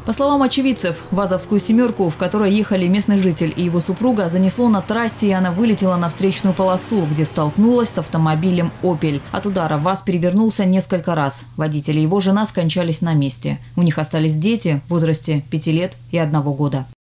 По словам очевидцев, ВАЗовскую «семерку», в которой ехали местный житель и его супруга, занесло на трассе, и она вылетела на встречную полосу, где столкнулась с автомобилем «Опель». От удара ВАЗ перевернулся несколько раз. Водитель и его жена скончались на месте. У них остались дети в возрасте 5 лет и 1 года.